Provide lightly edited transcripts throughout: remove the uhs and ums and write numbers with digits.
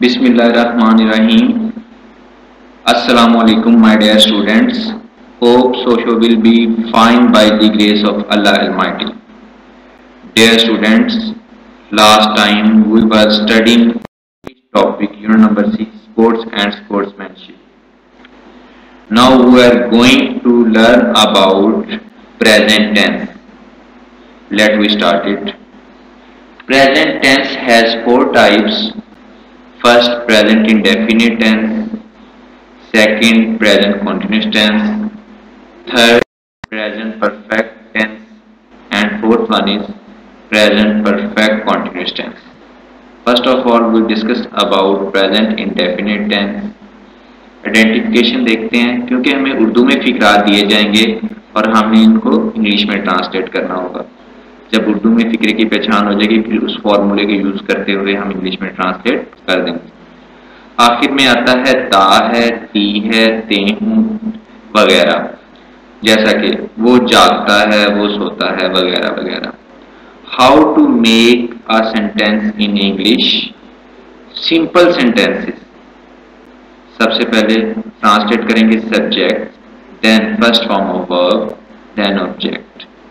Bismillahirrahmanirrahim. Assalamu alaikum, my dear students. Hope social will be fine by the grace of Allah Almighty. Dear students, last time we were studying topic unit number 6, sports and sportsmanship. Now we are going to learn about present tense. Let we start it. Present tense has 4 types. First, present indefinite tense. Second, present continuous tense. Third, present perfect tense. And fourth one is present perfect continuous tense. First of all, we discussed about present indefinite tense. Identification देखते हैं, क्योंकि हमें उर्दू में फिक्रात दिए जाएंगे और हमें इनको इंग्लिश में ट्रांसलेट करना होगा। जब उर्दू में फिक्रे की पहचान हो जाएगी, फिर उस फॉर्मूले के यूज करते हुए हम इंग्लिश में ट्रांसलेट कर देंगे। आखिर में आता है ता है, ती है, ते हूं वगैरह, जैसा कि वो जागता है, वो सोता है वगैरह वगैरह। How to make a sentence in English? Simple sentences. सबसे पहले ट्रांसलेट करेंगे subject, then first form of verb, then object.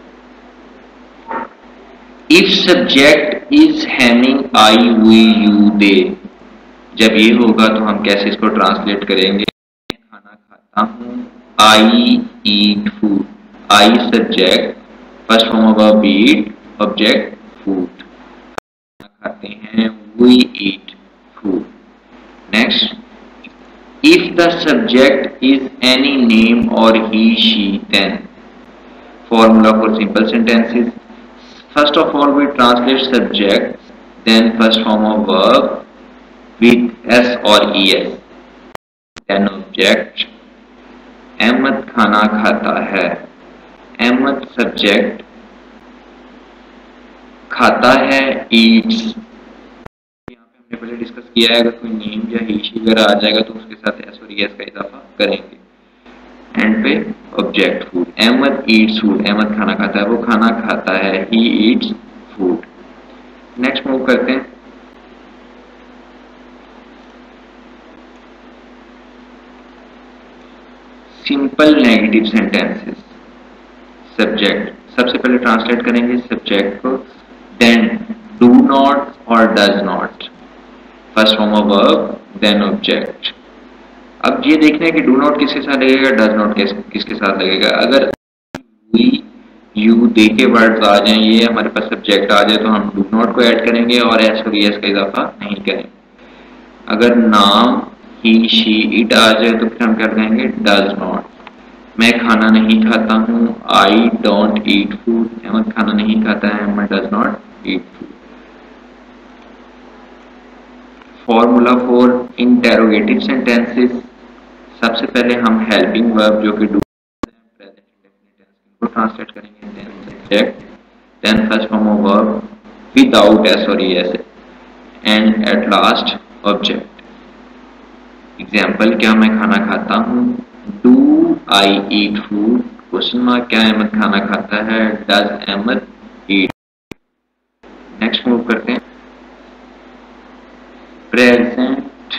If subject is having I, we, you, they, जब ये होगा तो हम कैसे इसको ट्रांसलेट करेंगे? खाना खाता हूं, I eat food. I subject, first form of verb eat, object food. खाना खाते हैं, we eat food. Next, if the subject is any name or he, she, then. Formula for simple sentences. First of all, we translate subject, then first form of verb with s or es, then object. Ahmad खाना खाता है। Ahmad subject, खाता है eats। पहले discuss किया है, अगर कोई नेम या ही शी वगैरह आ जाएगा तो उसके साथ एस और एस का इजाफा करेंगे। एंड पे object food. Ahmad eats food, Ahmad खाना खाता है, वो खाना खाता है, he eats food. Next move करते हैं। Simple negative sentences. सब्जेक्ट, सबसे पहले ट्रांसलेट करेंगे सब्जेक्ट को, देन डू नॉट और does not, first form of verb, then object. अब ये देखना है कि डू नॉट किसके साथ लगेगा, डज नॉट किसके साथ लगेगा। अगर वी, यू, दे के वर्ड्स आ जाएं, ये हमारे पास सब्जेक्ट आ जाए, तो हम डू नॉट को ऐड करेंगे और एस और एस का इजाफा नहीं करेंगे। अगर नाम ही, शी, इट आ जाए तो फिर हम क्या करेंगे, डज नॉट। मैं खाना नहीं खाता हूँ, I don't eat food. Ahmad खाना नहीं खाता है, Ahmad does not eat food. Formula for interrogative sentences. सबसे पहले हम हेल्पिंग वर्ब जो कि डू प्रेजेंट इंडेफिनिट टेंस को ट्रांसलेट करेंगे, then subject, then first form of verb without S और es, and at last object. Example, क्या मैं खाना खाता हूँ, do I eat food, question mark, क्या अहमद खाना खाता है, does Ahmad eat. Next move करते हैं। प्रेजेंट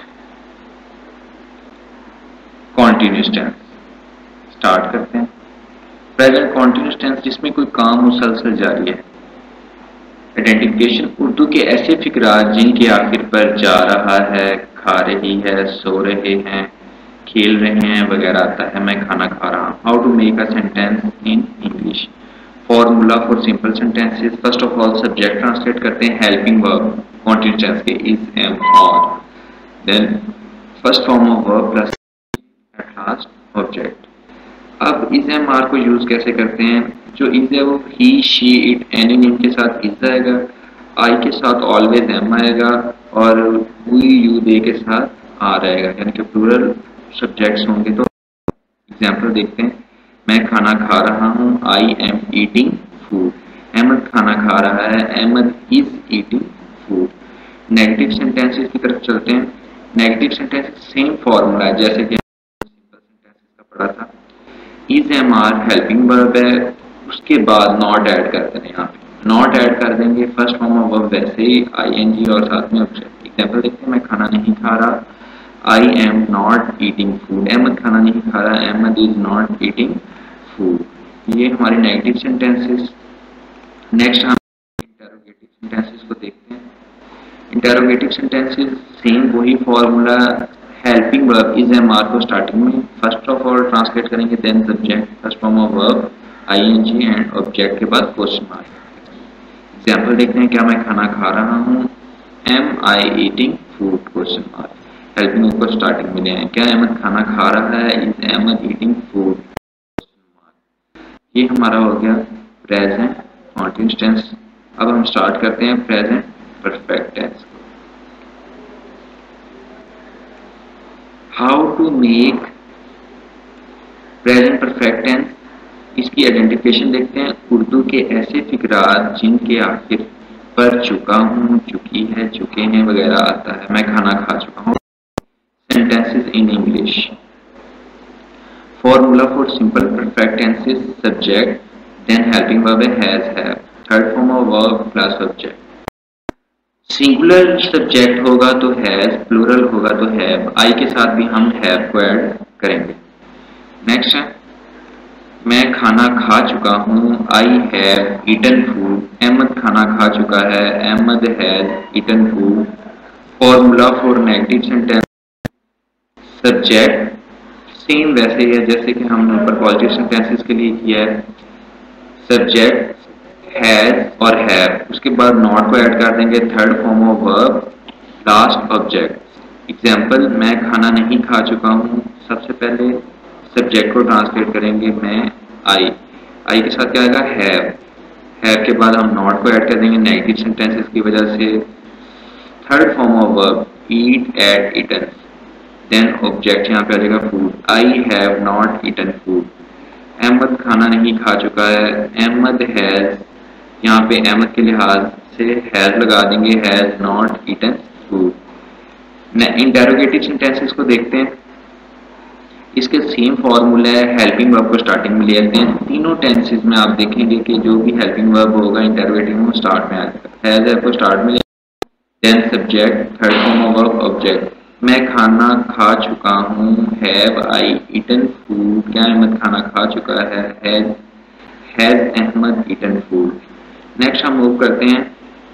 कॉन्टिन्यूस टेंस स्टार्ट करते हैं। प्रेजेंट कॉन्टिन्यूस टेंस, जिसमें कोई काम मुसलसल जारी है। आइडेंटिफिकेशन, उर्दू के ऐसे फिक्रात जिनके आखिर पर जा रहा है, खा रही है, सो रहे हैं, खेल रहे हैं वगैरह आता है। मैं खाना खा रहा हूँ। How to make a sentence in English? Formula for simple sentences. First of all subject translate करते हैं हेल्पिंग वर्ब कॉन्टिन्यूस टेंस के, इज, एम, और, then first form of verb plus at last object. अब is, am, are को use कैसे करते हैं? जो इज है वो he, she, it, any name के साथ इज आएगा, आई के साथ ऑलवेज एम आएगा, और वी, यू, दे के साथ आर आएगा, यानी कि प्लूरल सब्जेक्ट्स होंगे। तो एग्जाम्पल देखते हैं। मैं खाना खा रहा हूँ, I am eating food. Ahmad खाना खा रहा है, Ahmad is eating food. Negative sentences की तरफ चलते हैं। नेगेटिव सेंटेंसेस सेम फॉर्मूला है जैसे कि सिंपल सेंटेंसेस का पढ़ा था। Is, am, are helping verb है, उसके बाद नॉट ऐड कर देंगे। यहाँ पे नॉट ऐड कर देंगे, फर्स्ट फॉर्म ऑफ वर्ब वैसे ही, आई एन जी और साथ में ऑब्जेक्ट। एग्जाम्पल देखते हैं, मैं खाना नहीं खा रहा, I am not eating food, Ahmad खाना नहीं खा रहा, Ahmad is not eating food. ये हमारे नेगेटिव सेंटेंसेस। नेक्स्ट हम इंटरोगेटिव सेंटेंसेस को देखते हैं। इंटरोगेटिव सेंटेंसेस सेम वही formula, helping verb is am are को स्टार्टिंग में फर्स्ट ऑफ ऑल ट्रांसलेट करेंगे, then subject, first form of verb ING and object के बाद क्वेश्चन मार्क। एग्जाम्पल देखते हैं, क्या मैं खाना खा रहा हूँ, am I eating food, question mark. Helping verb को स्टार्टिंग में ले आए, क्या अहमद खाना खा रहा है, is Ahmad eating food, question mark. ये हमारा हो गया प्रेजेंट कॉन्टिन्यूअस टेंस। अब हम स्टार्ट करते हैं present perfect tense. How to make present perfect tense, इसकी आइडेंटिफिकेशन देखते हैं। उर्दू के ऐसे फिक्रात जिनके आखिर पर चुका हूँ, चुकी है, चुके हैं वगैरह आता है। मैं खाना खा चुका हूँ। Sentences in English. Formula for simple perfect tenses, subject then helping verb has have, third form of verb plus object. Singular subject होगा तो हैज, प्लूरल होगा तो हैव, आई के साथ भी हम हैव को ऐड करेंगे। नेक्स्ट है, मैं खाना खा चुका हूँ, I have eaten food, Ahmad खाना खा चुका है, Ahmad has eaten food. Formula for negative sentence, subject same वैसे ही है जैसे कि हमने ऊपर पॉजिटिव सेंटेंसेस के लिए किया है, सब्जेक्ट हैज और हैव, उसके बाद नॉट को ऐड कर देंगे, third form of verb last object. Example, मैं खाना नहीं खा चुका हूँ, सबसे पहले सब्जेक्ट को ट्रांसलेट करेंगे, मैं आई के साथ क्या आएगा, हैव के बाद हम नॉट को ऐड कर देंगे नेगेटिव सेंटेंसेस की वजह से, third form of verb eat, ate, eaten, then object यहाँ पे आ जाएगा food, I have not eaten food. Ahmad खाना नहीं खा चुका है, अहमद हैज, यहाँ पे अहमद के लिहाज से हैज लगा देंगे, has not eaten food. Interrogative sentences को देखते हैं, इसके सेम फॉर्मूला है, हेल्पिंग वर्ब को स्टार्टिंग में ले आते हैं। तीनों टेंसेस में आप देखेंगे कि जो भी हेल्पिंग वर्ब होगा इंटरोगेटिव में स्टार्ट में आ जाएगा, हैज को स्टार्ट में, then subject, third form of verb object. मैं खाना खा चुका हूँ, हैव आई ईटन फूड, क्या अहमद खाना खा चुका है, has Ahmad eaten food. Next हम मूव करते हैं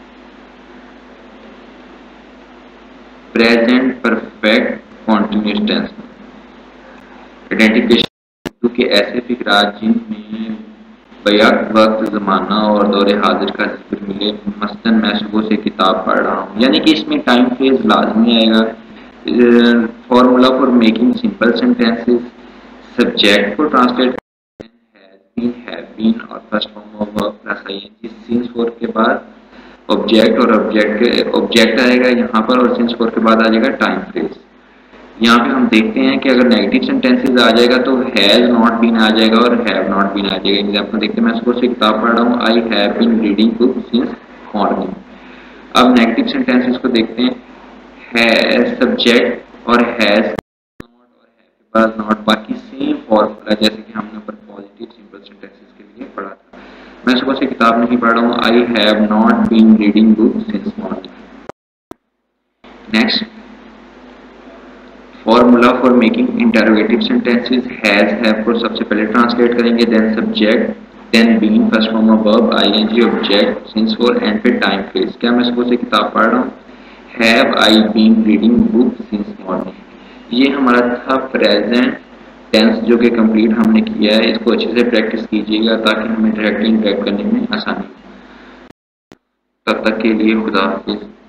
present perfect continuous tense. Identification के ऐसे फिक्रात जिनमें बैक वक्त, जमाना और दौरे हाजिर का जिक्र मिले, मसलन मैं सुबह से किताब पढ़ रहा हूँ, यानी कि इसमें टाइम फ्रेज लाजमी आएगा। Formula for making simple sentences, subject को ट्रांसलेट हैव बीन और first form of verb plus ING, since for के बाद ऑब्जेक्ट और ऑब्जेक्ट आएगा यहाँ पर, और सिंस फॉर के बाद आ जाएगा टाइम फ्रेज। यहाँ पे हम देखते हैं कि अगर नेगेटिव सेंटेंसेस आ जाएगा तो हैज नॉट बीन आ जाएगा और हैव नॉट बीन आ जाएगा। एग्जाम्पल देखते हैं, मैं सुबह से किताब पढ़ रहा हूँ, I have been reading book since morning. अब नेगेटिव सेंटेंसेस को देखते हैं, हैज सब्जेक्ट और हैज नॉट और हैव के बाद नॉट, बाकी सेम फॉर्मूला जैसे कि हमने ऊपर पॉजिटिव सिंपल सेंटेंसेस के लिए पढ़ा था। मैं सुबह से किताब नहीं पढ़ रहा हूँ, I have not been reading book since morning. Next, formula for making interrogative sentences, has have को सबसे पहले ट्रांसलेट करेंगे, then subject, then been, first form of verb ING, object, since for, and फिर टाइम फ्रेज। क्या मैं सुबह से किताब पढ़ रहा हूँ, have I been reading book since morning. ये हमारा था प्रेजेंट टेंस जो कि कंप्लीट हमने किया है। इसको अच्छे से प्रैक्टिस कीजिएगा ताकि हमें डायरेक्टली इंटरेक्ट करने में आसानी हो। तब तक के लिए खुदा हाफिज।